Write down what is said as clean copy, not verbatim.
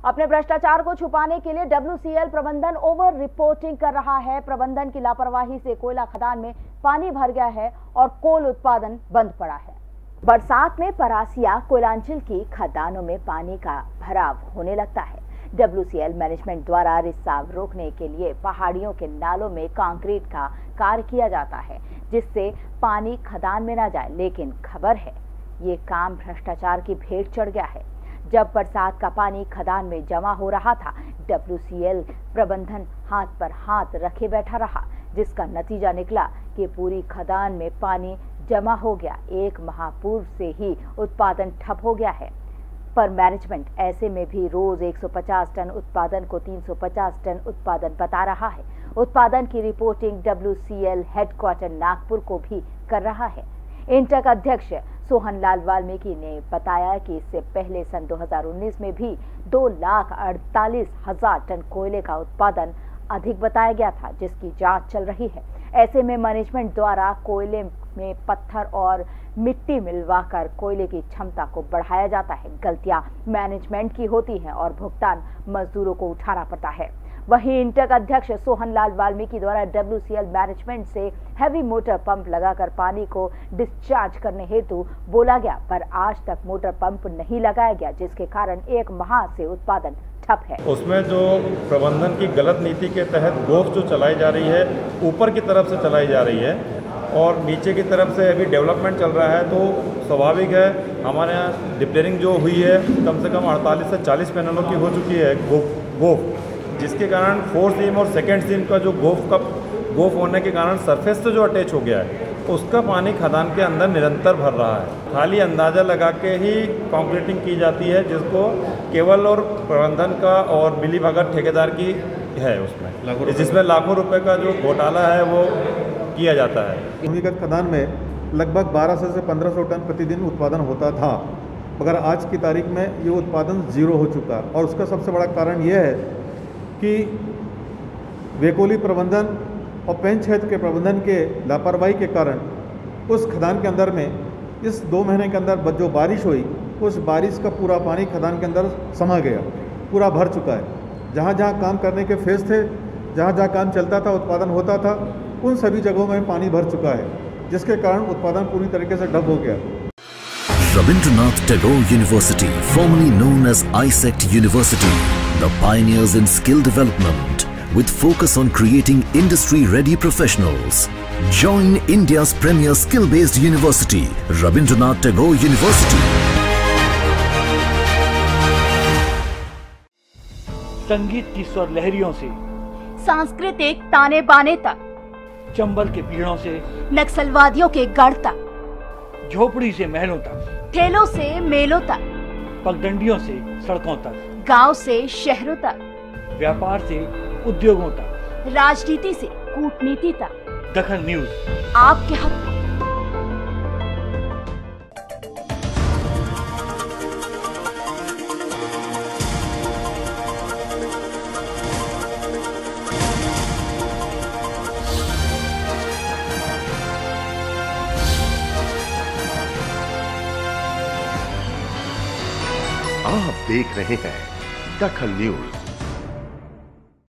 अपने भ्रष्टाचार को छुपाने के लिए WCL प्रबंधन ओवर रिपोर्टिंग कर रहा है। प्रबंधन की लापरवाही से कोयला खदान में पानी भर गया है और कोल उत्पादन बंद पड़ा है। बरसात में परासिया कोयलांचल की खदानों में पानी का भराव होने लगता है। WCL मैनेजमेंट द्वारा रिसाव रोकने के लिए पहाड़ियों के नालों में कंक्रीट का कार्य किया जाता है, जिससे पानी खदान में न जाए। लेकिन खबर है, ये काम भ्रष्टाचार की भेंट चढ़ गया है। जब बरसात का पानी खदान में जमा हो रहा था, WCL प्रबंधन हाथ पर हाथ रखे बैठा रहा, जिसका नतीजा निकला कि पूरी खदान में पानी जमा हो गया। एक माह पूर्व से ही उत्पादन ठप हो गया है, पर मैनेजमेंट ऐसे में भी रोज 150 टन उत्पादन को 350 टन उत्पादन बता रहा है। उत्पादन की रिपोर्टिंग WCL हेडक्वार्टर नागपुर को भी कर रहा है। इंटक अध्यक्ष सोहन लाल वाल्मीकि ने बताया कि इससे पहले सन 2019 में भी 2,48,000 टन कोयले का उत्पादन अधिक बताया गया था, जिसकी जांच चल रही है। ऐसे में मैनेजमेंट द्वारा कोयले में पत्थर और मिट्टी मिलवाकर कोयले की क्षमता को बढ़ाया जाता है। गलतियां मैनेजमेंट की होती हैं और भुगतान मजदूरों को उठाना पड़ता है। वहीं इंटक अध्यक्ष सोहन लाल वाल्मीकि द्वारा WCL मैनेजमेंट से हैवी मोटर पंप लगाकर पानी को डिस्चार्ज करने हेतु बोला गया, पर आज तक मोटर पंप नहीं लगाया गया, जिसके कारण एक माह से उत्पादन ठप है। उसमें जो प्रबंधन की गलत नीति के तहत गोफ्ट जो चलाई जा रही है, ऊपर की तरफ से चलाई जा रही है और नीचे की तरफ से अभी डेवलपमेंट चल रहा है, तो स्वाभाविक है हमारे यहाँ डिप्लेरिंग जो हुई है कम से कम 48 से 40 पैनलों की हो चुकी है गोफ्ट, जिसके कारण फोर्थ सीम और सेकेंड सीम का जो गोफ होने के कारण सरफेस से जो अटैच हो गया है, उसका पानी खदान के अंदर निरंतर भर रहा है। खाली अंदाज़ा लगा के ही कंक्रीटिंग की जाती है, जिसको केवल और प्रबंधन का और मिली भगत ठेकेदार की है, उसमें जिसमें लाखों रुपए का जो घोटाला है वो किया जाता है। भूमिगत खदान में लगभग 1200 से 1500 टन प्रतिदिन उत्पादन होता था, मगर आज की तारीख में ये उत्पादन जीरो हो चुका है। और उसका सबसे बड़ा कारण ये है कि वेकोली प्रबंधन और पेंच क्षेत्र के प्रबंधन के लापरवाही के कारण उस खदान के अंदर में इस 2 महीने के अंदर जो बारिश हुई, उस बारिश का पूरा पानी खदान के अंदर समा गया, पूरा भर चुका है। जहाँ जहाँ काम करने के फेज थे, जहाँ जहाँ काम चलता था, उत्पादन होता था, उन सभी जगहों में पानी भर चुका है, जिसके कारण उत्पादन पूरी तरीके से ठप हो गया। Rabindranath Tagore University, formerly known as ISECT University, the pioneers in skill development with focus on creating industry-ready professionals. Join India's premier skill-based university, Rabindranath Tagore University. संगीत की स्वर लहरियों से सांस्कृतिक ताने बाने तक, चंबल के पीड़ों से नक्सलवादियों के गढ़ तक, झोपड़ी से महलों तक, ठेलों से मेलों तक, पगडंडियों से सड़कों तक, गांव से शहरों तक, व्यापार से उद्योगों तक, राजनीति से कूटनीति तक, दखल न्यूज आपके हक में। आप देख रहे हैं दखल न्यूज।